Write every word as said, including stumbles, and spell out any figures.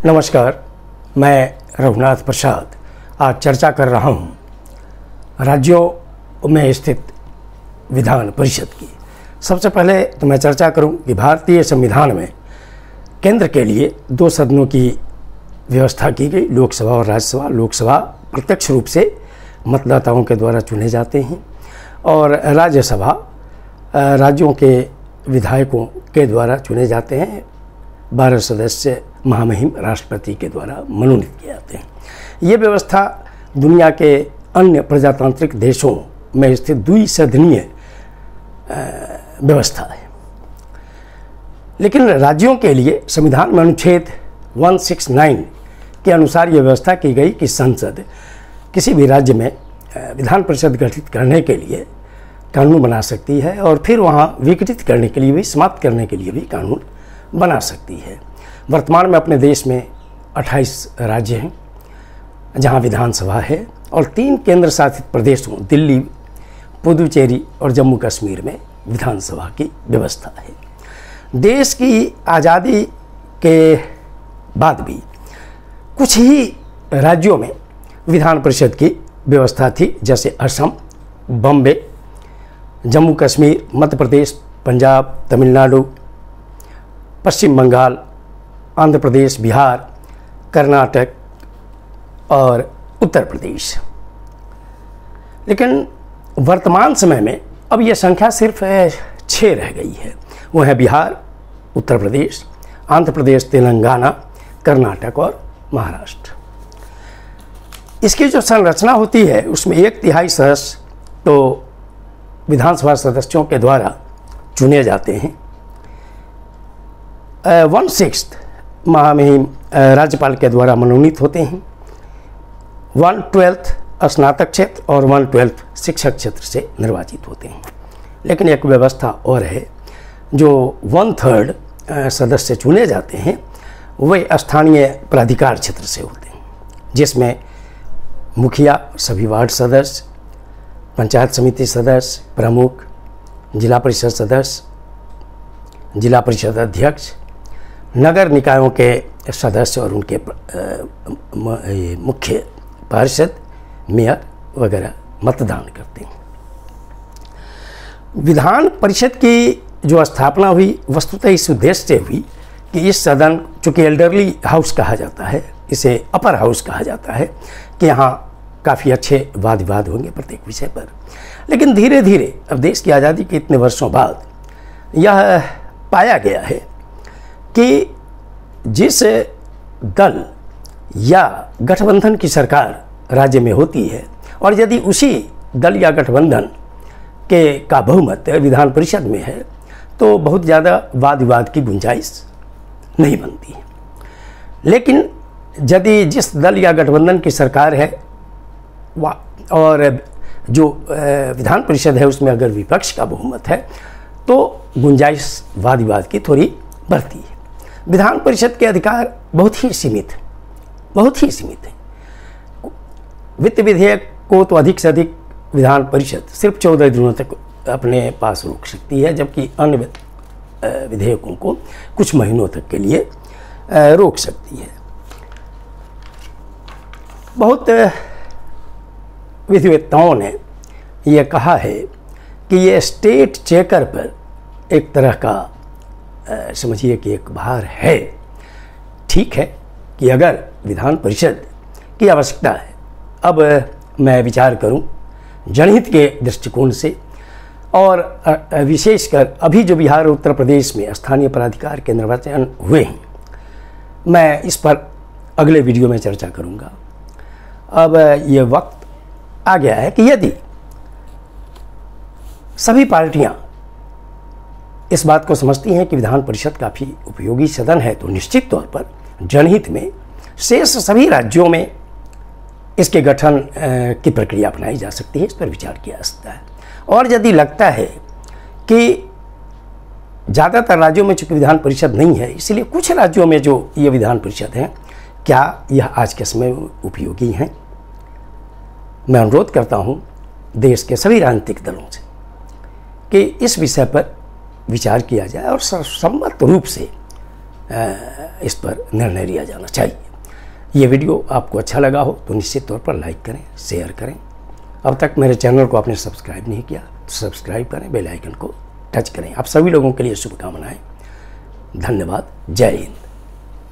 नमस्कार, मैं रघुनाथ प्रसाद आज चर्चा कर रहा हूँ राज्यों में स्थित विधान परिषद की। सबसे पहले तो मैं चर्चा करूँ कि भारतीय संविधान में केंद्र के लिए दो सदनों की व्यवस्था की गई, लोकसभा और राज्यसभा। लोकसभा प्रत्यक्ष रूप से मतदाताओं के द्वारा चुने जाते हैं और राज्यसभा राज्यों के विधायकों के द्वारा चुने जाते हैं। बारह सदस्य महामहिम राष्ट्रपति के द्वारा मनोनीत किए जाते हैं। ये व्यवस्था दुनिया के अन्य प्रजातांत्रिक देशों में स्थित द्विसदनीय व्यवस्था है, लेकिन राज्यों के लिए संविधान में अनुच्छेद एक सौ उनहत्तर के अनुसार ये व्यवस्था की गई कि संसद किसी भी राज्य में विधान परिषद गठित करने के लिए कानून बना सकती है और फिर वहाँ विघटित करने के लिए भी, समाप्त करने के लिए भी कानून बना सकती है। वर्तमान में अपने देश में अट्ठाईस राज्य हैं जहाँ विधानसभा है और तीन केंद्र शासित प्रदेशों दिल्ली, पुदुचेरी और जम्मू कश्मीर में विधानसभा की व्यवस्था है। देश की आज़ादी के बाद भी कुछ ही राज्यों में विधान परिषद की व्यवस्था थी, जैसे असम, बॉम्बे, जम्मू कश्मीर, मध्य प्रदेश, पंजाब, तमिलनाडु, पश्चिम बंगाल, आंध्र प्रदेश, बिहार, कर्नाटक और उत्तर प्रदेश। लेकिन वर्तमान समय में अब यह संख्या सिर्फ छः रह गई है। वो है बिहार, उत्तर प्रदेश, आंध्र प्रदेश, तेलंगाना, कर्नाटक और महाराष्ट्र। इसकी जो संरचना होती है उसमें एक तिहाई सदस्य तो विधानसभा सदस्यों के द्वारा चुने जाते हैं, वन सिक्स्थ महामहिम राज्यपाल के द्वारा मनोनीत होते हैं, वन ट्वेल्थ स्नातक क्षेत्र और वन ट्वेल्थ शिक्षक क्षेत्र से निर्वाचित होते हैं। लेकिन एक व्यवस्था और है, जो वन थर्ड सदस्य चुने जाते हैं वे स्थानीय प्राधिकार क्षेत्र से होते हैं, जिसमें मुखिया, सभी वार्ड सदस्य, पंचायत समिति सदस्य, प्रमुख, जिला परिषद सदस्य, जिला परिषद अध्यक्ष, नगर निकायों के सदस्य और उनके मुख्य पार्षद, मेयर वगैरह मतदान करते हैं। विधान परिषद की जो स्थापना हुई वस्तुतः इस उद्देश्य से हुई कि इस सदन, चूँकि एल्डरली हाउस कहा जाता है, इसे अपर हाउस कहा जाता है, कि यहाँ काफ़ी अच्छे वाद विवाद होंगे प्रत्येक विषय पर। लेकिन धीरे धीरे अब देश की आज़ादी के इतने वर्षों बाद यह पाया गया है कि जिस दल या गठबंधन की सरकार राज्य में होती है और यदि उसी दल या गठबंधन के का बहुमत विधान परिषद में है तो बहुत ज़्यादा वाद विवाद की गुंजाइश नहीं बनती है। लेकिन यदि जिस दल या गठबंधन की सरकार है और जो विधान परिषद है उसमें अगर विपक्ष का बहुमत है तो गुंजाइश वाद विवाद की थोड़ी बढ़ती है। विधान परिषद के अधिकार बहुत ही सीमित है, बहुत ही सीमित है। वित्त विधेयक को तो अधिक से अधिक विधान परिषद सिर्फ चौदह दिनों तक अपने पास रोक सकती है, जबकि अन्य विधेयकों को कुछ महीनों तक के लिए रोक सकती है। बहुत विधिवेत्ताओं ने यह कहा है कि ये स्टेट चेकर पर एक तरह का समझिए कि एक भार है। ठीक है कि अगर विधान परिषद की आवश्यकता है, अब मैं विचार करूं जनहित के दृष्टिकोण से और विशेषकर अभी जो बिहार और उत्तर प्रदेश में स्थानीय प्राधिकार के निर्वाचन हुए हैं, मैं इस पर अगले वीडियो में चर्चा करूंगा। अब ये वक्त आ गया है कि यदि सभी पार्टियां इस बात को समझती हैं कि विधान परिषद काफ़ी उपयोगी सदन है तो निश्चित तौर पर जनहित में शेष सभी राज्यों में इसके गठन की प्रक्रिया अपनाई जा सकती है, इस पर विचार किया जा सकता है। और यदि लगता है कि ज़्यादातर राज्यों में चूँकि विधान परिषद नहीं है, इसलिए कुछ राज्यों में जो ये विधान परिषद हैं, क्या यह आज के समय में उपयोगी हैं, मैं अनुरोध करता हूँ देश के सभी राजनीतिक दलों से कि इस विषय पर विचार किया जाए और सर्वसम्मत रूप से इस पर निर्णय लिया जाना चाहिए। ये वीडियो आपको अच्छा लगा हो तो निश्चित तौर पर लाइक करें, शेयर करें। अब तक मेरे चैनल को आपने सब्सक्राइब नहीं किया तो सब्सक्राइब करें, बेल आइकन को टच करें। आप सभी लोगों के लिए शुभकामनाएं। धन्यवाद। जय हिंद।